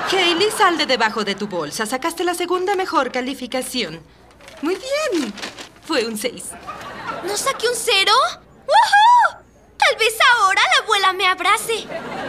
Hailey, sal de debajo de tu bolsa. Sacaste la segunda mejor calificación. Muy bien. Fue un 6. ¿No saqué un 0? ¡Woohoo! Tal vez ahora la abuela me abrace.